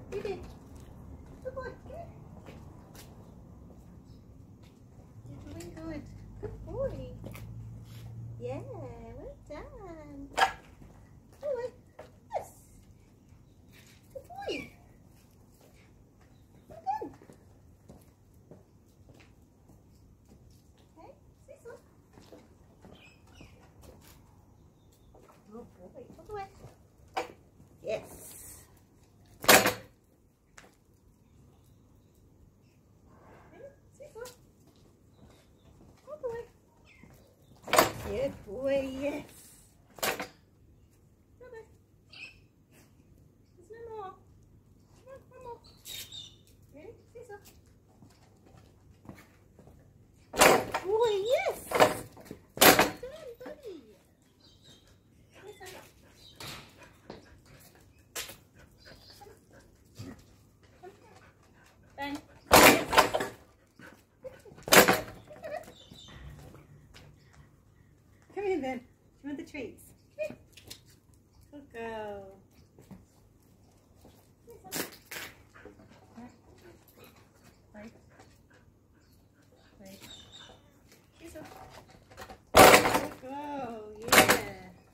You did. Good boy. Good. You're doing good. Good boy. Yeah, well done. Oh, yes. Good boy. Well done. Okay, Cecil. Good boy. All the way. Yes. Good boy, yes. Go back. There's no more. No, one more. Ready? Cecil. Boy, yes. Well done, buddy. Cecil. Bang. Come in then. You want the treats? Come here. Good girl. Wait. Wait. Cecil. Good girl. Yeah.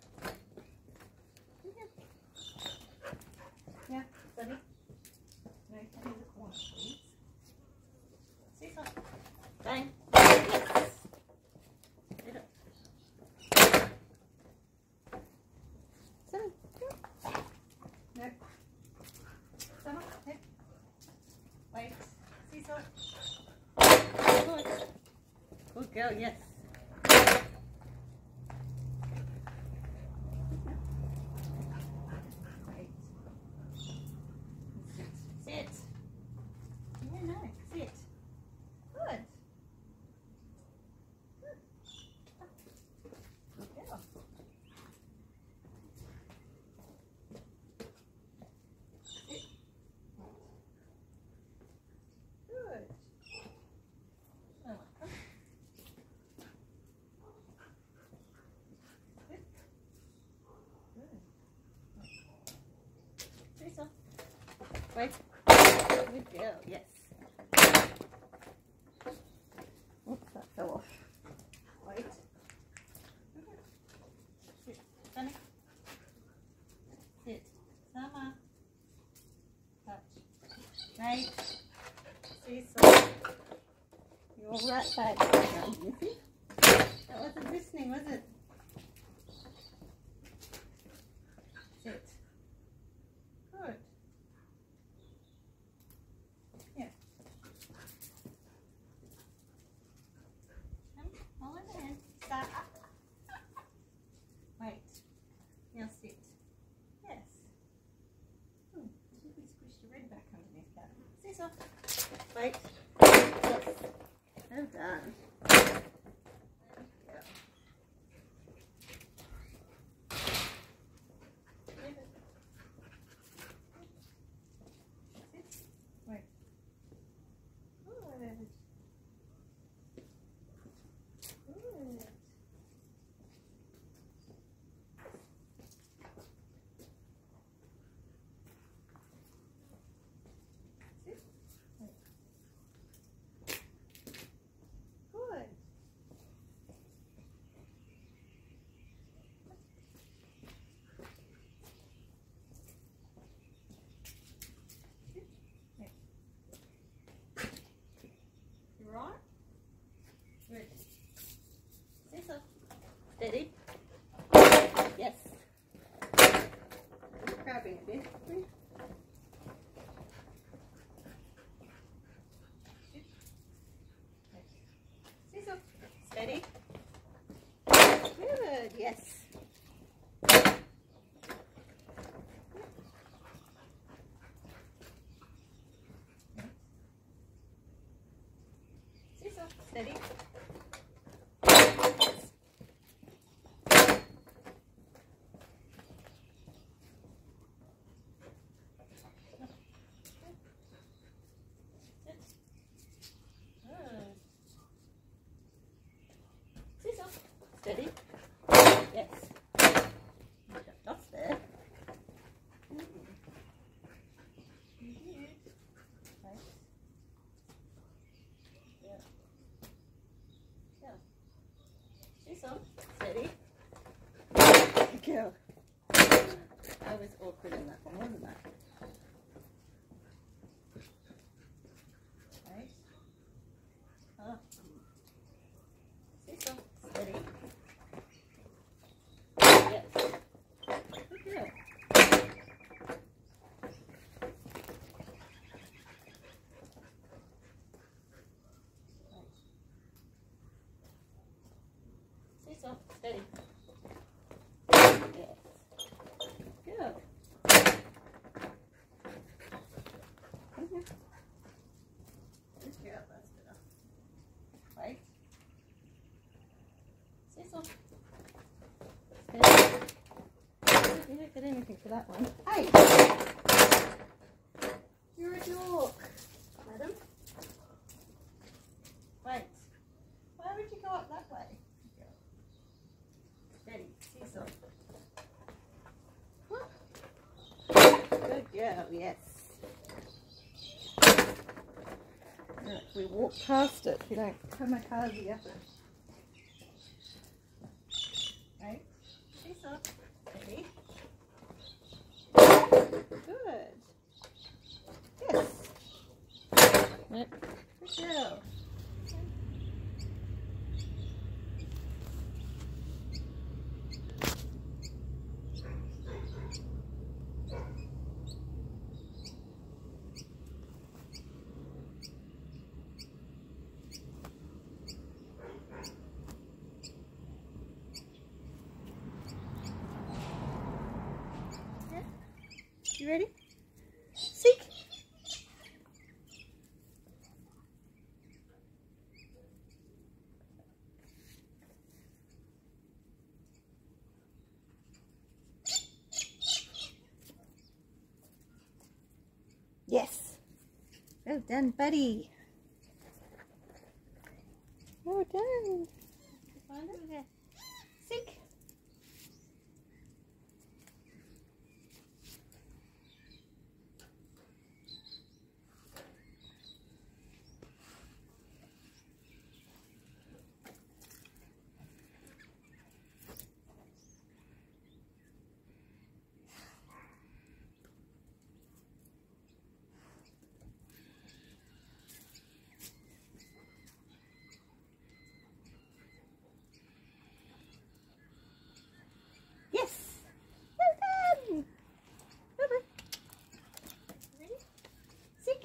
Yeah, buddy. No, come in the corner, please. Cecil. Bang. Yes. Get up. Seven. No. Seven. Hip. Wait. Cecil. Good. Good girl, yes. Wait. Sit. Yeah, no. Sit. Good. Good. Good girl. Sit. Good. Oh, come. Good. Good. Cecil. Wait. Good girl, yes. Oops, that fell off. Wait. Sit. Sunny. Sit. Summer. Touch. Mate. Cecil. You're right back. You see? That wasn't listening, was it? Sit. Good. Yeah. Hold on hand. Start up. Wait. Now sit. Yes. I think we squished your red back underneath that. Cecil. Wait. Yes. Well done. Yeah. Sit. Wait. Good. Good. Sit. Wait. Good. Sit. Wait. You right? Good. Cecil. Steady. Yes. You're crabbing a bit. Cecil. Steady. Good. Yes. Cecil. Steady. Cecil. Steady. Yes. You jumped off there. that one. Hey! You're a dork, madam. Wait. Why would you go up that way? Ready, seesaw. Good girl, yes. Right, we walk past it. We don't come a car the other. Right, seesaw. Ready? Good. Yes. Yep. Good girl. You ready? Seek. Yes. Well done, buddy. Well done. Find it there. Seek. Yes. Well done. Bye-bye. Ready? Seek.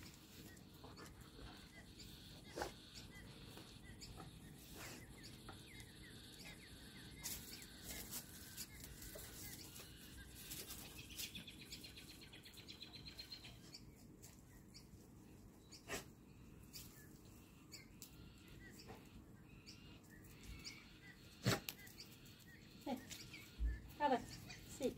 Brother, seek.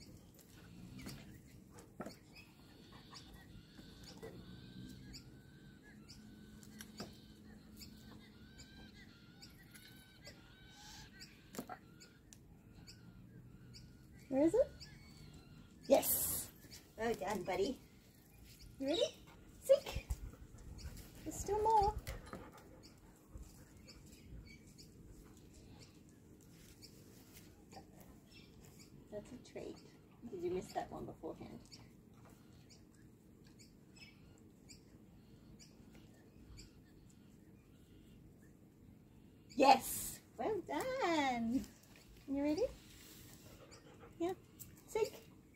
Where is it? Yes. Well done, buddy. You ready? Seek. There's still more. That's a treat. Did you miss that one beforehand? Yes! Well done! You ready? Yeah. Seek.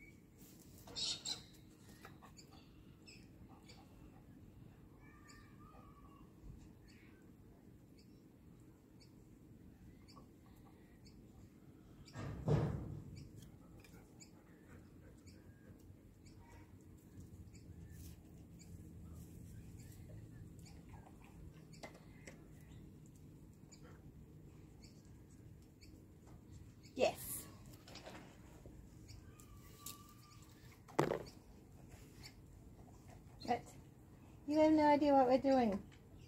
Yes. But you have no idea what we're doing.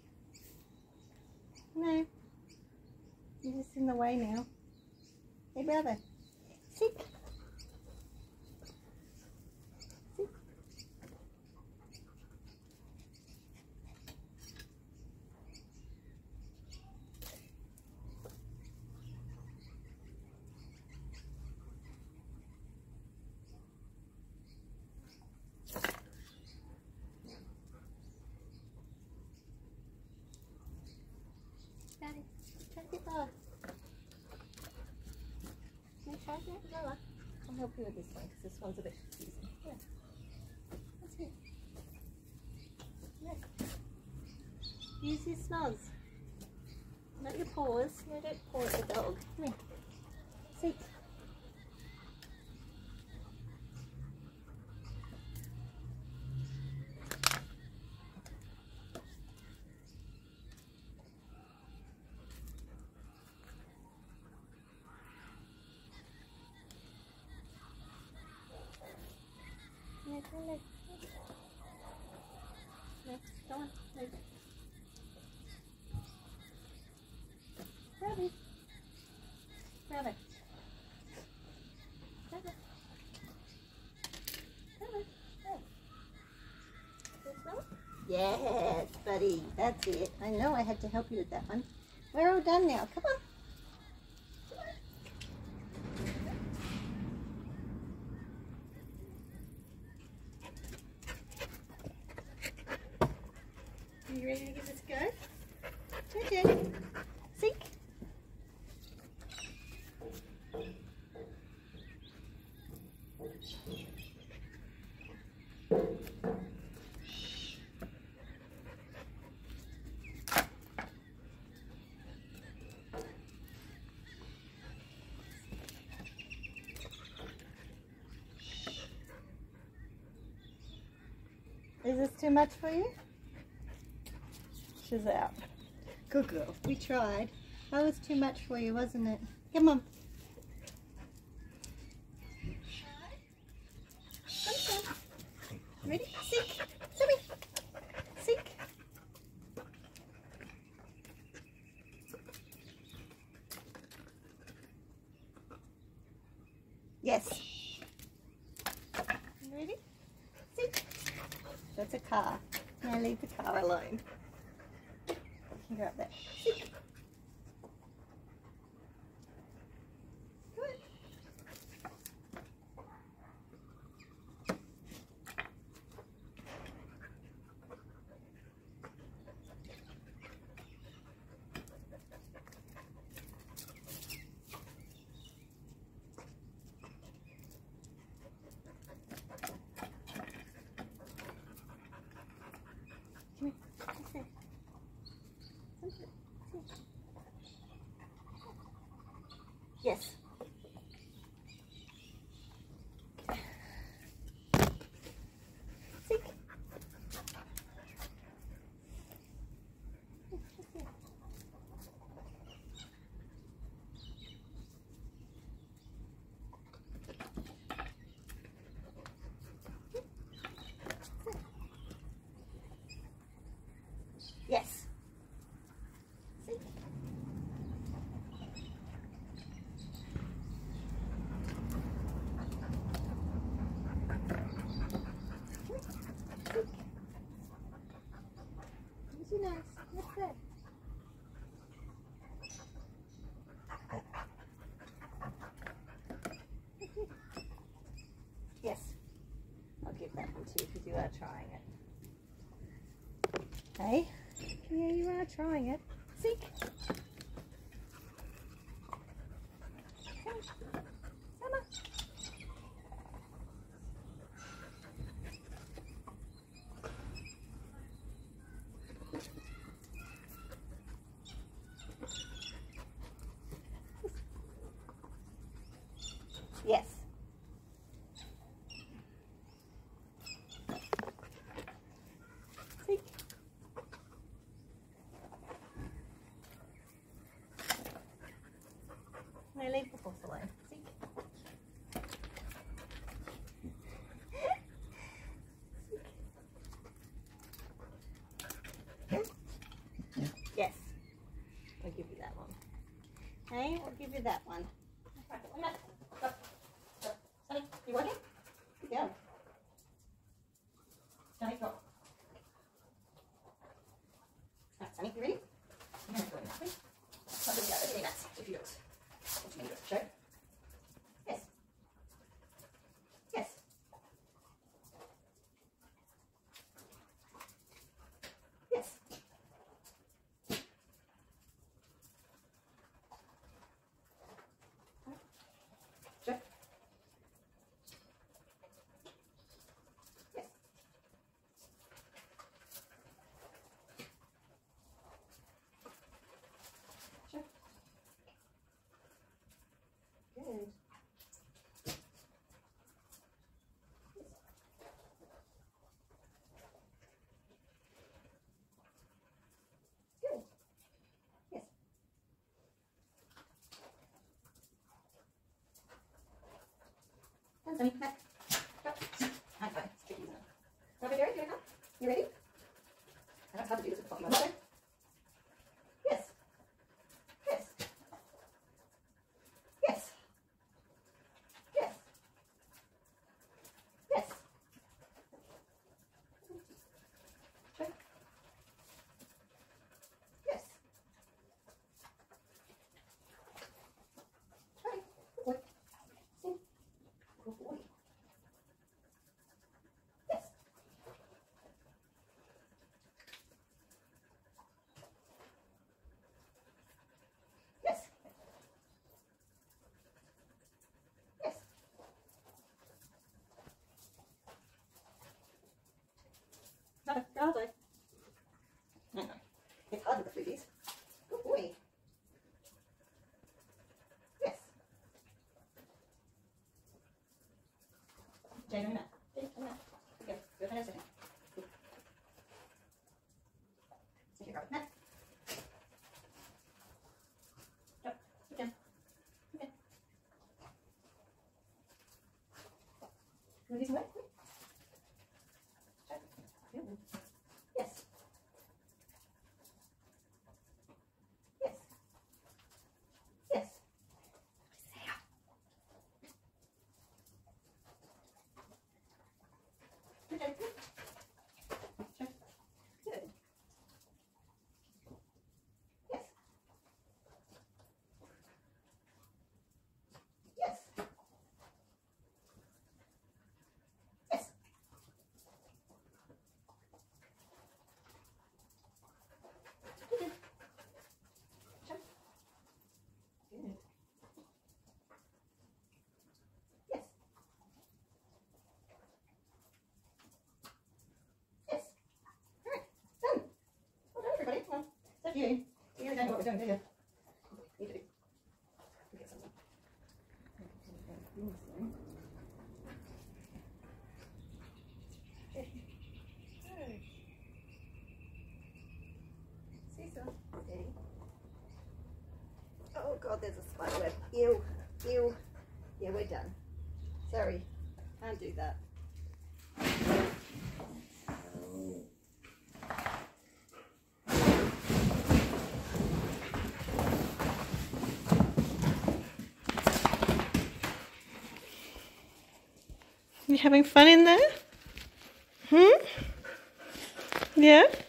No. You're just in the way now. Hey, brother. Seek. Seek. Daddy, try to get lower. Can you try to get lower? I'll help you with this one because this one's a bit confusing. Yeah. That's good. Look. Use your snoz. Not your paws. No, don't paw at the dog. Come here. Sit. Yes, buddy. That's it. I know I had to help you with that one. We're all done now. Come on. Are you ready to give this a go? Okay. Sink. Is this too much for you? She's out. Good girl. We tried. That was too much for you, wasn't it? Come on. Come on. Ready? Seek. Come here. Seek. Yes. Ready? Seek. That's a car. Now leave the car alone. You can grab that. Seek. Good. Yes. Seek. Yes. Seek. Easy, nice. That's good. Yes. I'll give that one to you because you are trying it. Hey? Yeah, you are trying it. Seek. Come on. Yes. Seek. Now leave the horse alone. Seek. Yes. I'll give you that one. Hey, I'll give you that one. Go. Go. Sonny, you working? Good girl. Sonny, go. Alright, Sonny, you ready? I'm going to go in that way. I'll do the other thing, that's if you do it. What you going to do? Show? Yes. Yes. Yes. Show? Yes. Show? Good. Good. Yes. Hands on, back. Go. High five. It's tricky, isn't it? Robert, Derek, you want to come? You ready? I don't know how to do this with the phone. Robert? Yes. Yes. Yes. Yes. Yes. Sure. Another. Bravo. No. It's hard with the fluties. Good boy. Yes. Jane, on that. Jane, on that. Go. Go ahead a second. Good. Take your card. Go. Sit down. Okay. Move these away. Yes. Yes. Yes. Okay. Good. Good. Yes. Yes. Yes. Good. Jump. Good. Yes. Yes. All right. Done. Well done, everybody. Well, it's up to you. You really don't know what we're doing, do you? You do. Get some. Good. Good. Seesaw. Steady. Oh God, there's a spider web. Ew. Ew. Yeah, we're done. Sorry. Can't do that. You having fun in there? Hmm? Yeah?